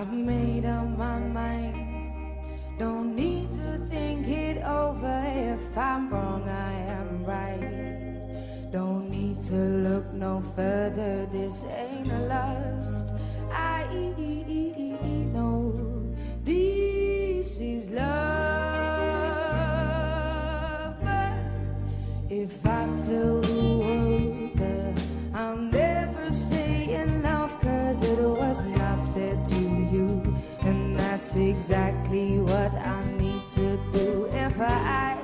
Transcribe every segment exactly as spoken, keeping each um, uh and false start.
I've made up my mind. Don't need to think it over. If I'm wrong, I am right. Don't need to look no further. This ain't a lust. I know this is love. But if I tell the world that I'll never say enough, 'cause it was not said to you, and that's exactly what I need to do. If I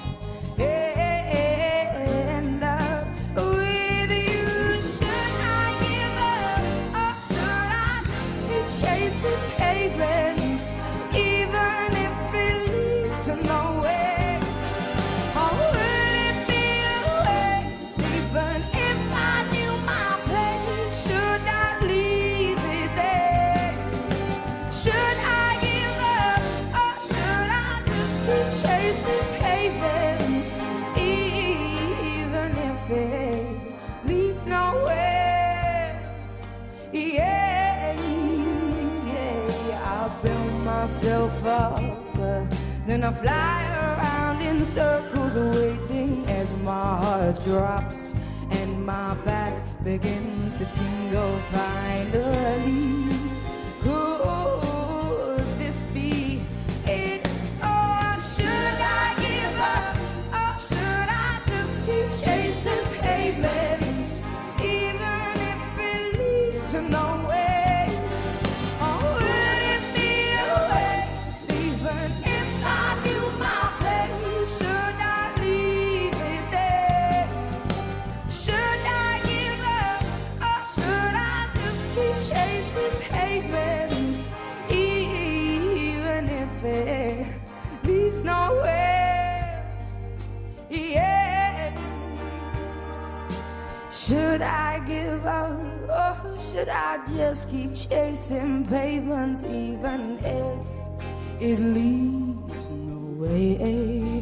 end up with you, should I give up, or should I keep chasing pavements, even if it leads to nowhere? Or would it be a waste, even if I knew my place? Should I leave it there? Should I give up, or should I just keep chasing pavements, even if it leads nowhere? Yeah, yeah, I build myself up, uh, then I fly around in circles, waiting as my heart drops and my back begins to tingle finally. Could this be it? Or should I give up? Or should I just keep chasing pavements, even if it leads to nowhere? Or would it be a waste, even if I knew my place? Should I leave it there? Should I give up, or should I just keep chasing pavements, even if it leads nowhere? Yeah. Should I give up, or should I just keep chasing pavements, even if it leads nowhere?